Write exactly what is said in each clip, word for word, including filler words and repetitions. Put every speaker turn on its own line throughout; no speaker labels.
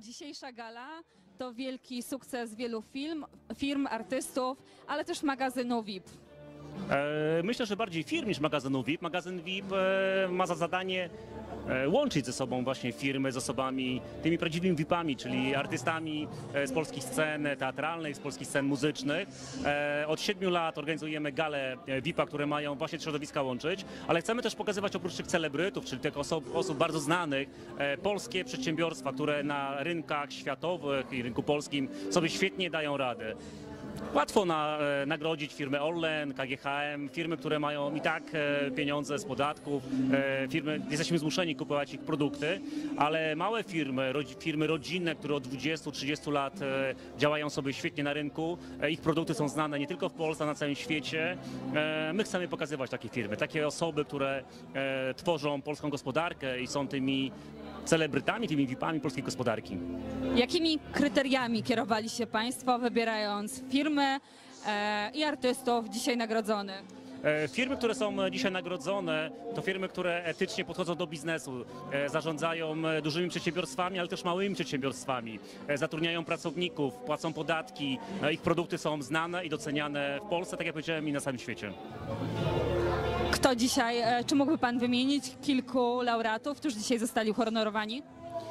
Dzisiejsza gala to wielki sukces wielu film, firm, artystów, ale też magazynu V I P.
Myślę, że bardziej firm niż magazynu V I P. Magazyn V I P ma za zadanie łączyć ze sobą właśnie firmy z osobami, tymi prawdziwymi V I P-ami, czyli artystami z polskich scen teatralnych, z polskich scen muzycznych. Od siedmiu lat organizujemy gale V I P-a, które mają właśnie te środowiska łączyć, ale chcemy też pokazywać oprócz tych celebrytów, czyli tych osób, osób bardzo znanych, polskie przedsiębiorstwa, które na rynkach światowych i rynku polskim sobie świetnie dają radę. Łatwo na, e, nagrodzić firmy Orlen, K G H M, firmy, które mają i tak e, pieniądze z podatków, e, firmy, jesteśmy zmuszeni kupować ich produkty, ale małe firmy, rodzi, firmy rodzinne, które od dwudziestu trzydziestu lat e, działają sobie świetnie na rynku, e, ich produkty są znane nie tylko w Polsce, na całym świecie. E, my chcemy pokazywać takie firmy, takie osoby, które e, tworzą polską gospodarkę i są tymi celebrytami, tymi V I P-ami polskiej gospodarki.
Jakimi kryteriami kierowali się Państwo, wybierając firmy e, i artystów dzisiaj nagrodzonych?
Firmy, które są dzisiaj nagrodzone, to firmy, które etycznie podchodzą do biznesu, zarządzają dużymi przedsiębiorstwami, ale też małymi przedsiębiorstwami, zatrudniają pracowników, płacą podatki, ich produkty są znane i doceniane w Polsce, tak jak powiedziałem, i na całym świecie.
Kto dzisiaj, czy mógłby Pan wymienić kilku laureatów, którzy dzisiaj zostali uhonorowani?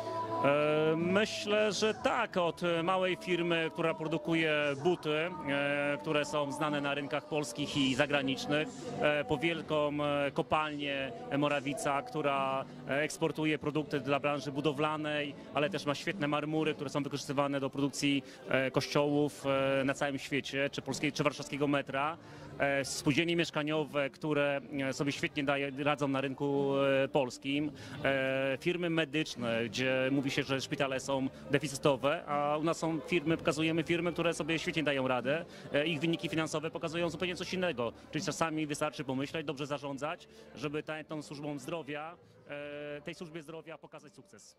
Myślę, że tak, od małej firmy, która produkuje buty, które są znane na rynkach polskich i zagranicznych, po wielką kopalnię Morawica, która eksportuje produkty dla branży budowlanej, ale też ma świetne marmury, które są wykorzystywane do produkcji kościołów na całym świecie, czy polskiej, czy warszawskiego metra. Spółdzielnie mieszkaniowe, które sobie świetnie daje, radzą na rynku polskim, firmy medyczne, gdzie mówi się, że szpitale są deficytowe, a u nas są firmy, pokazujemy firmy, które sobie świetnie dają radę. Ich wyniki finansowe pokazują zupełnie coś innego, czyli czasami wystarczy pomyśleć, dobrze zarządzać, żeby ta, tą służbą zdrowia, tej służbie zdrowia pokazać sukces.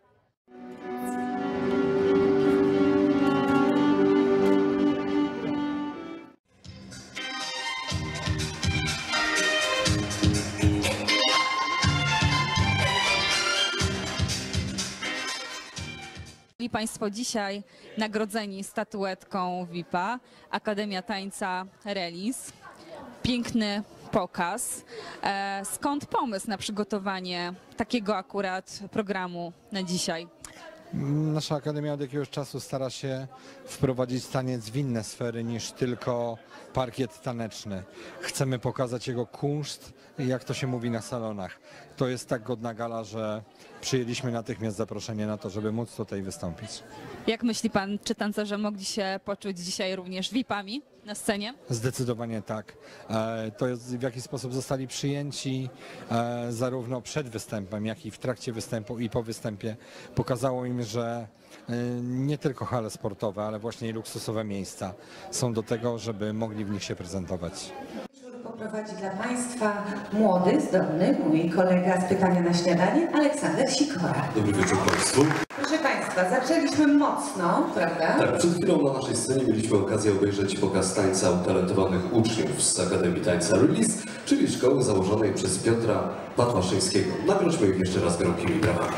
Byli Państwo dzisiaj nagrodzeni statuetką V I P-a, Akademia Tańca Relis. Piękny pokaz. E, skąd pomysł na przygotowanie takiego akurat programu na dzisiaj?
Nasza Akademia od jakiegoś czasu stara się wprowadzić taniec w inne sfery niż tylko parkiet taneczny. Chcemy pokazać jego kunszt, jak to się mówi na salonach. To jest tak godna gala, że przyjęliśmy natychmiast zaproszenie na to, żeby móc tutaj wystąpić.
Jak myśli Pan, czy tancerze mogli się poczuć dzisiaj również V I P-ami na scenie?
Zdecydowanie tak. To jest, w jaki sposób zostali przyjęci zarówno przed występem, jak i w trakcie występu i po występie pokazało im, że nie tylko hale sportowe, ale właśnie i luksusowe miejsca są do tego, żeby mogli w nich się prezentować.
Poprowadzi dla Państwa młody, zdolny mój kolega z Pytania na śniadanie, Aleksander Sikora.
Dobry wieczór Państwu.
Proszę Państwa, zaczęliśmy mocno, prawda?
Tak, przed chwilą na naszej scenie mieliśmy okazję obejrzeć pokaz tańca utalentowanych uczniów z Akademii Tańca Relis, czyli szkoły założonej przez Piotra Patłaszyńskiego. Nagrodźmy ich jeszcze raz gorącymi brawami.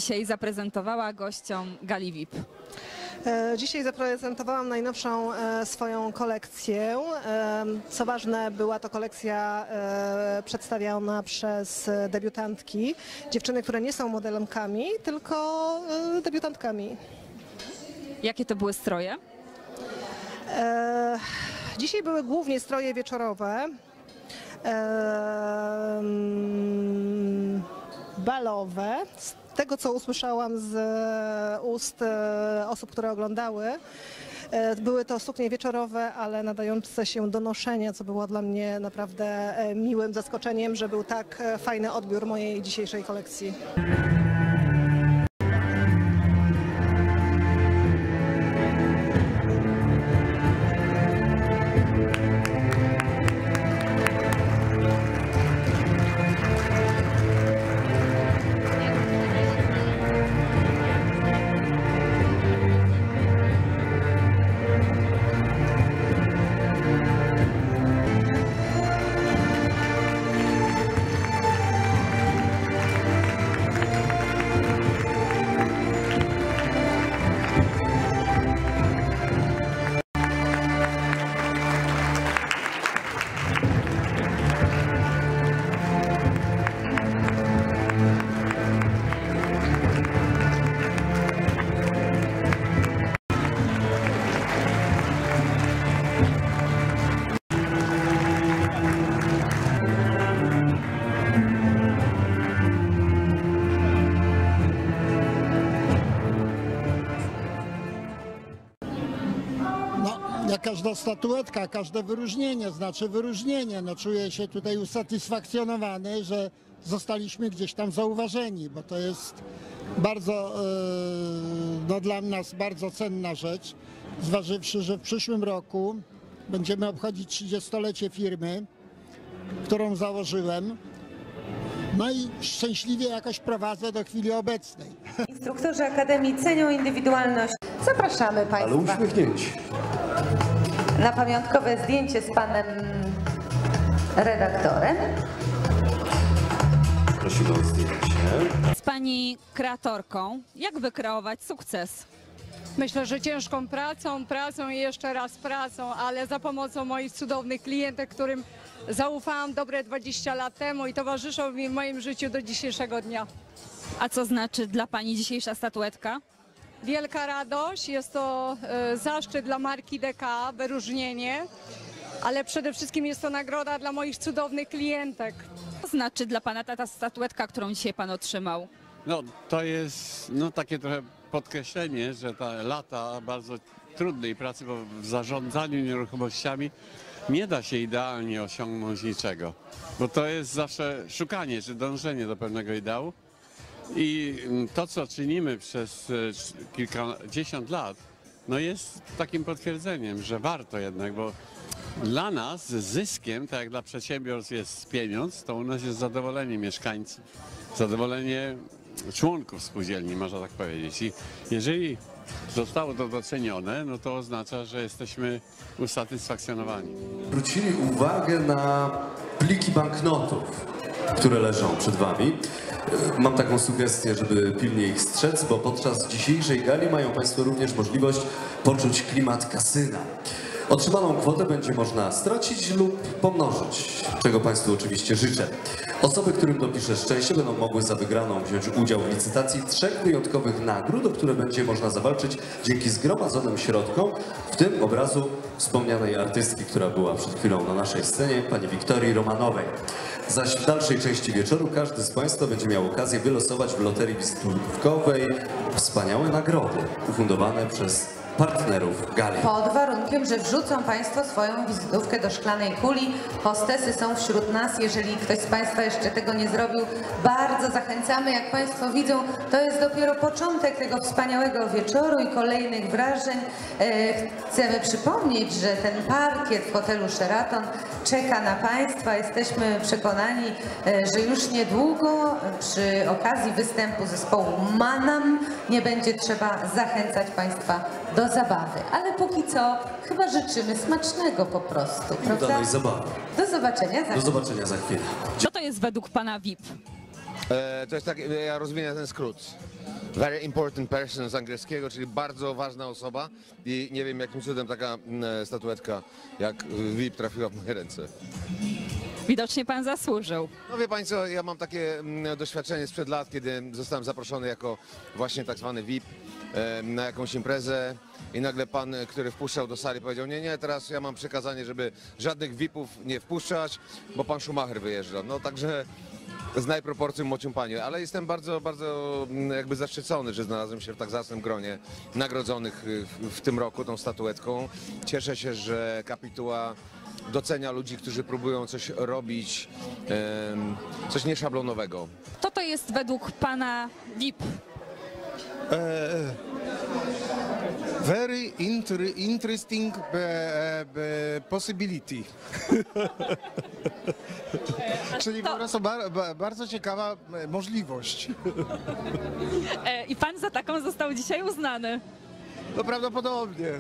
dzisiaj zaprezentowała gościom Gali V I P?
E, Dzisiaj zaprezentowałam najnowszą e, swoją kolekcję. E, Co ważne, była to kolekcja e, przedstawiona przez debiutantki, dziewczyny, które nie są modelkami, tylko e, debiutantkami.
Jakie to były stroje?
E, Dzisiaj były głównie stroje wieczorowe, e, mm, balowe. Z tego, co usłyszałam z e, ust e, osób, które oglądały, e, były to suknie wieczorowe, ale nadające się do noszenia, co było dla mnie naprawdę e, miłym zaskoczeniem, że był tak e, fajny odbiór mojej dzisiejszej kolekcji.
Jak każda statuetka, każde wyróżnienie, znaczy wyróżnienie. No, czuję się tutaj usatysfakcjonowany, że zostaliśmy gdzieś tam zauważeni, bo to jest bardzo, e, no, dla nas bardzo cenna rzecz, zważywszy, że w przyszłym roku będziemy obchodzić trzydziestolecie firmy, którą założyłem. No i szczęśliwie jakoś prowadzę do chwili obecnej.
Instruktorzy Akademii cenią indywidualność. Zapraszamy
Ale
Państwa
uśmiechnięci.
na pamiątkowe zdjęcie z Panem redaktorem.
Prosimy o zdjęcie.
Z Pani kreatorką, jak wykreować sukces?
Myślę, że ciężką pracą, pracą i jeszcze raz pracą, ale za pomocą moich cudownych klientek, którym zaufałam dobre dwadzieścia lat temu i towarzyszą mi w moim życiu do dzisiejszego dnia.
A co znaczy dla Pani dzisiejsza statuetka?
Wielka radość, jest to e, zaszczyt dla marki D K, wyróżnienie, ale przede wszystkim jest to nagroda dla moich cudownych klientek.
Co znaczy dla Pana ta, ta statuetka, którą dzisiaj Pan otrzymał?
No to jest no, takie trochę podkreślenie, że te lata bardzo trudnej pracy, bo w zarządzaniu nieruchomościami nie da się idealnie osiągnąć niczego, bo to jest zawsze szukanie czy dążenie do pewnego ideału i to, co czynimy przez kilkadziesiąt lat, no jest takim potwierdzeniem, że warto jednak, bo dla nas zyskiem, tak jak dla przedsiębiorstw jest pieniądz, to u nas jest zadowolenie mieszkańców, zadowolenie członków spółdzielni, można tak powiedzieć. I jeżeli zostało to docenione, no to oznacza, że jesteśmy usatysfakcjonowani.
Zwrócili uwagę na pliki banknotów, które leżą przed Wami. Mam taką sugestię, żeby pilnie ich strzec, bo podczas dzisiejszej gali mają Państwo również możliwość poczuć klimat kasyna. Otrzymaną kwotę będzie można stracić lub pomnożyć, czego Państwu oczywiście życzę. Osoby, którym dopiszę szczęście, będą mogły za wygraną wziąć udział w licytacji trzech wyjątkowych nagród, o które będzie można zawalczyć dzięki zgromadzonym środkom, w tym obrazu wspomnianej artystki, która była przed chwilą na naszej scenie, pani Wiktorii Romanowej. Zaś w dalszej części wieczoru każdy z Państwa będzie miał okazję wylosować w loterii wizytówkowej wspaniałe nagrody ufundowane przez partnerów gali.
Pod warunkiem, że wrzucą Państwo swoją wizytówkę do szklanej kuli. Hostesy są wśród nas. Jeżeli ktoś z Państwa jeszcze tego nie zrobił, bardzo zachęcamy. Jak Państwo widzą, to jest dopiero początek tego wspaniałego wieczoru i kolejnych wrażeń. Chcemy przypomnieć, że ten parkiet w hotelu Sheraton czeka na Państwa. Jesteśmy przekonani, że już niedługo przy okazji występu zespołu Manam nie będzie trzeba zachęcać Państwa do zabawy. Ale póki co chyba życzymy smacznego po prostu, prawda?
Udanej zabawy.
Do zobaczenia za
Do zobaczenia za chwilę.
Co to jest według Pana V I P?
E, to jest tak, ja rozumiem ten skrót. very important person z angielskiego, czyli bardzo ważna osoba i nie wiem jakim cudem taka mm, statuetka jak V I P trafiła w moje ręce.
Widocznie pan zasłużył.
No wie Państwo, ja mam takie mm, doświadczenie sprzed lat, kiedy zostałem zaproszony jako właśnie tak zwany V I P e, na jakąś imprezę i nagle pan, który wpuszczał do sali, powiedział: nie, nie, teraz ja mam przekazanie, żeby żadnych V I P-ów nie wpuszczać, bo pan Schumacher wyjeżdża. No także znaj proporcje młocią panie, ale jestem bardzo, bardzo mm, jakby zaszczycony, że znalazłem się w tak zacnym gronie nagrodzonych w, w tym roku tą statuetką. Cieszę się, że kapituła docenia ludzi, którzy próbują coś robić, em, coś nieszablonowego.
Kto to jest według pana V I P?
Uh, very inter interesting uh, uh, possibility. Czyli po prostu bar ba bardzo ciekawa możliwość.
E, I pan za taką został dzisiaj uznany.
No prawdopodobnie.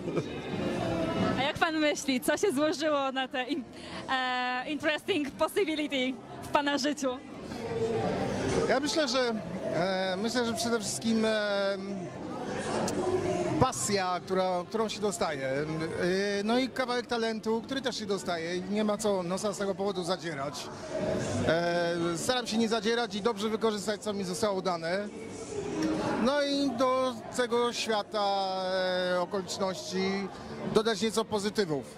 A jak pan myśli, co się złożyło na te in, e, interesting possibility w pana życiu?
Ja myślę, że e, myślę, że przede wszystkim e, pasja, która, którą się dostaje. E, no i kawałek talentu, który też się dostaje i nie ma co nosa z tego powodu zadzierać. E, staram się nie zadzierać i dobrze wykorzystać, co mi zostało dane. No i do tego świata e, okoliczności dodać nieco pozytywów.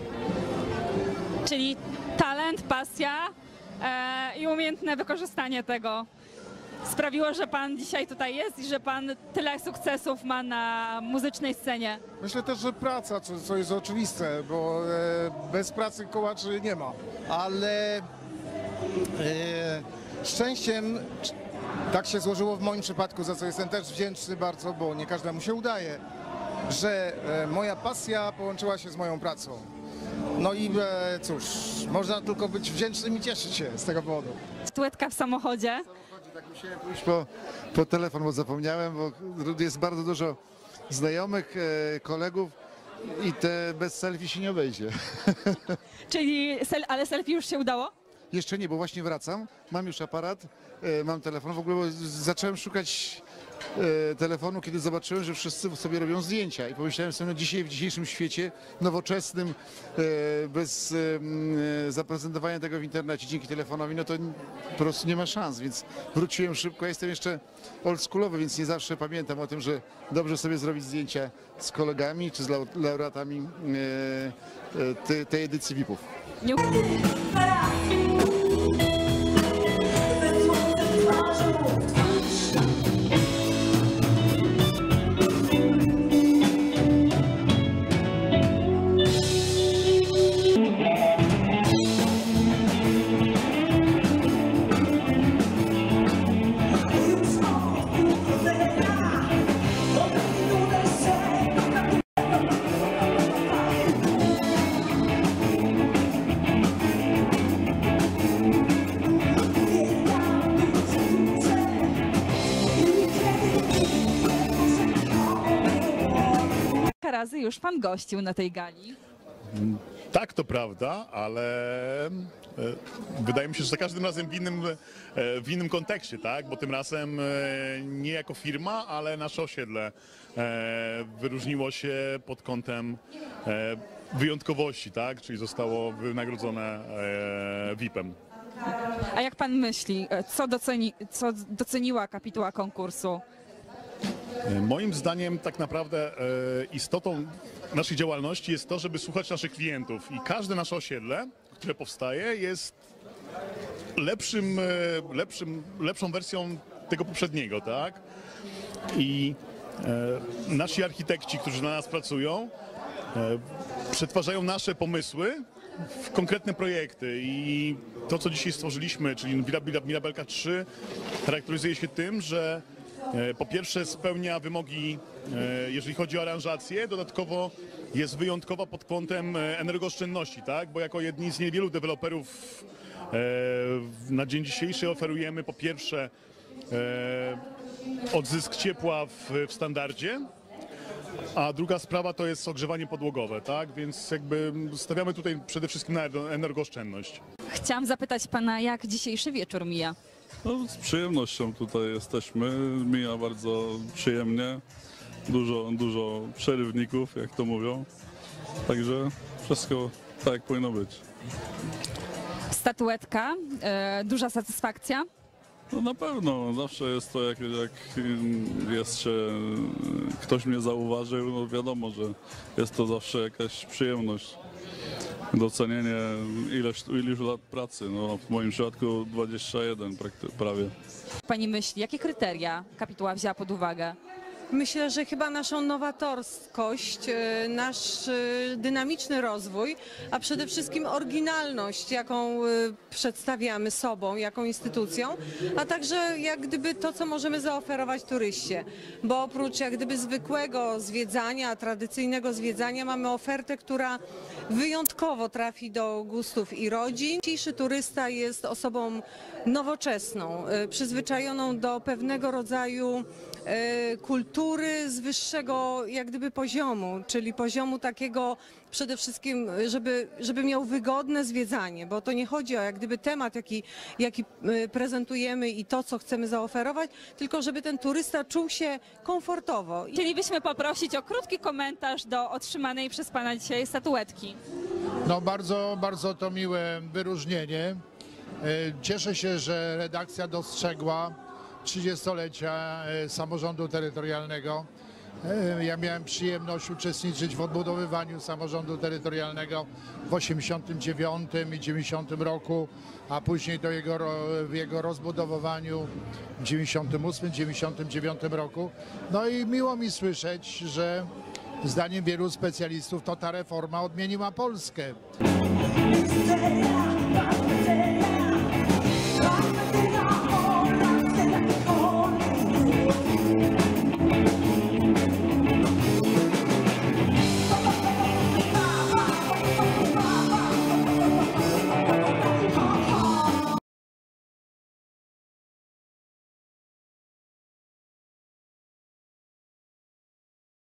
Czyli talent, pasja e, i umiejętne wykorzystanie tego sprawiło, że pan dzisiaj tutaj jest i że pan tyle sukcesów ma na muzycznej scenie.
Myślę też, że praca, co, co jest oczywiste, bo e, bez pracy kołaczy nie ma. Ale e, szczęściem tak się złożyło w moim przypadku, za co jestem też wdzięczny bardzo, bo nie każdemu się udaje, że e, moja pasja połączyła się z moją pracą. No i e, cóż, można tylko być wdzięcznym i cieszyć się z tego powodu.
Statuetka w samochodzie.
Tak musiałem pójść po, po telefon, bo zapomniałem, bo jest bardzo dużo znajomych, e, kolegów i te bez selfie się nie obejdzie.
Czyli, sel, ale selfie już się udało?
Jeszcze nie, bo właśnie wracam, mam już aparat, e, mam telefon, w ogóle zacząłem szukać e, telefonu, kiedy zobaczyłem, że wszyscy sobie robią zdjęcia i pomyślałem sobie, no dzisiaj w dzisiejszym świecie nowoczesnym, e, bez e, zaprezentowania tego w internecie dzięki telefonowi, no to po prostu nie ma szans, więc wróciłem szybko. Ja jestem jeszcze oldschoolowy, więc nie zawsze pamiętam o tym, że dobrze sobie zrobić zdjęcia z kolegami czy z laureatami e, e, te, tej edycji V I P-ów.
Nie... razy już pan gościł na tej gali.
Tak, to prawda, ale e, wydaje mi się, że za każdym razem w innym, e, w innym kontekście, tak? Bo tym razem e, nie jako firma, ale nasze osiedle e, wyróżniło się pod kątem e, wyjątkowości, tak? Czyli zostało wynagrodzone e, V I P-em.
A jak pan myśli, co, doceni, co doceniła kapituła konkursu?
Moim zdaniem tak naprawdę e, istotą naszej działalności jest to, żeby słuchać naszych klientów i każde nasze osiedle, które powstaje, jest lepszym, e, lepszym, lepszą wersją tego poprzedniego, tak? I e, nasi architekci, którzy na nas pracują, e, przetwarzają nasze pomysły w konkretne projekty i to, co dzisiaj stworzyliśmy, czyli Mirabelka trzy, charakteryzuje się tym, że po pierwsze spełnia wymogi, jeżeli chodzi o aranżację, dodatkowo jest wyjątkowa pod kątem energooszczędności, tak? Bo jako jedni z niewielu deweloperów na dzień dzisiejszy oferujemy po pierwsze odzysk ciepła w, w standardzie, a druga sprawa to jest ogrzewanie podłogowe, tak? Więc jakby stawiamy tutaj przede wszystkim na energooszczędność.
Chciałam zapytać pana, jak dzisiejszy wieczór mija?
No, z przyjemnością tutaj jesteśmy, mija bardzo przyjemnie, dużo, dużo przerywników, jak to mówią, także wszystko tak jak powinno być.
Statuetka, e, duża satysfakcja.
No na pewno, zawsze jest to, jak, jak jest się, ktoś mnie zauważył, no wiadomo, że jest to zawsze jakaś przyjemność. Docenienie ileś, ileś lat pracy, no w moim przypadku dwadzieścia jeden prawie.
Pani myśli, jakie kryteria kapituła wzięła pod uwagę?
Myślę, że chyba naszą nowatorskość, e, nasz e, dynamiczny rozwój, a przede wszystkim oryginalność, jaką e, przedstawiamy sobą, jaką instytucją, a także jak gdyby to, co możemy zaoferować turyście. Bo oprócz jak gdyby zwykłego zwiedzania, tradycyjnego zwiedzania, mamy ofertę, która wyjątkowo trafi do gustów i rodzin. Dzisiejszy turysta jest osobą nowoczesną, e, przyzwyczajoną do pewnego rodzaju e, kultury z wyższego jak gdyby poziomu, czyli poziomu takiego przede wszystkim, żeby, żeby miał wygodne zwiedzanie, bo to nie chodzi o jak gdyby temat, jaki, jaki prezentujemy i to, co chcemy zaoferować, tylko żeby ten turysta czuł się komfortowo.
Chcielibyśmy poprosić o krótki komentarz do otrzymanej przez Pana dzisiaj statuetki.
No bardzo, bardzo to miłe wyróżnienie. Cieszę się, że redakcja dostrzegła trzydziestolecia samorządu terytorialnego. Ja miałem przyjemność uczestniczyć w odbudowywaniu samorządu terytorialnego w osiemdziesiątym dziewiątym i dziewięćdziesiątym roku, a później do jego, w jego rozbudowywaniu w dziewięćdziesiątym ósmym dziewięćdziesiątym dziewiątym roku. No i miło mi słyszeć, że zdaniem wielu specjalistów to ta reforma odmieniła Polskę.